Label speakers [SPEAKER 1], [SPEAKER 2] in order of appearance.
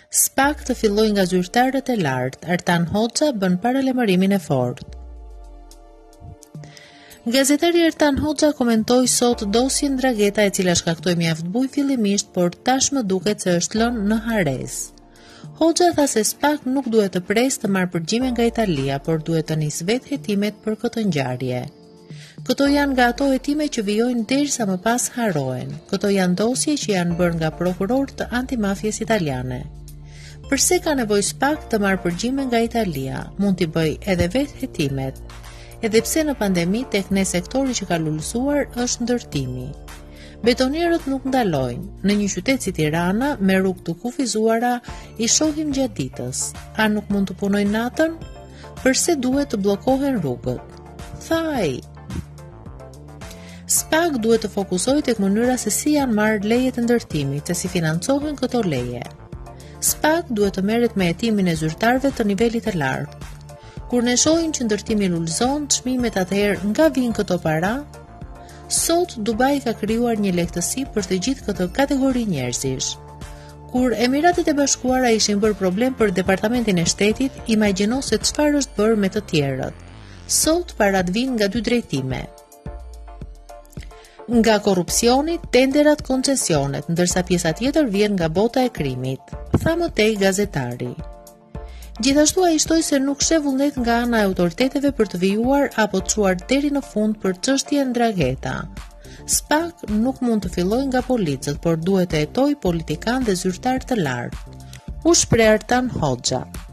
[SPEAKER 1] SPAK të fillojë nga zyrtarët e lartë, Artan Hoxha bën paralajmërimin e fortë. Gazetari Artan Hoxha komentoi sot dosjen Drageta e cila shkaktoi mjaft bujë fillimisht, por tashmë duket se është lënë në hares. Hoxha tha se SPAK nuk duhet të presë të marrë përgjigje nga Italia, por duhet të nisë vetë hetimet për këtë ngjarje. Këto janë nga ato hetime që vijojnë derisa më pas harohen. Këto janë dosje që janë bërë nga prokurorë të antimafjes italiane. Përse ka nevojë SPAK të marrë përgjigje nga Italia? Mund t'i bëj edhe vetë hetimet. Edhe pse në pandemi tek ne sektori që ka lullësuar është ndërtimi. Betonierët nuk ndalojnë. Në një qytet si Tirana, me rrugë të kufizuara, i shohim gjatë ditës. A nuk mund të punojnë natën? Përse duhet të bllokohen rrugët? Tha ai. SPAK duhet të fokusojë tek mënyra se si janë marrë lejet e ndërtimit, se si financohen këto leje. SPAK duhet të merret me hetimin e zyrtarëve të nivelit të lartë. Kur ne shohim që ndërtimi lullëzon, çmimet atëherë nga vijnë këto para? Sot Dubai ka krijuar një lehtësi për të gjithë këtë kategori njerëzish. Kur Emiratet e Bashkuara ishin bërë problem për departamentin e shtetit, imagjino se çfarë është bërë me të tjerët. Sot parat vijnë nga dy drejtime. Nga korrupsioni, tenderat, koncesionet, ndërsa pjesa tjetër vjen nga bota e krimit, tha më tej gazetari. Gjithashtu ai shtoi se nuk sheh vullnet nga ana e autoriteteve për të vijuar apo të çuar deri në fund për çështjen Drageta. SPAK nuk mund të fillojë nga policët, por duhet të hetojë politikanë dhe zyrtarë të lartë. U shpreh Artan Hoxha.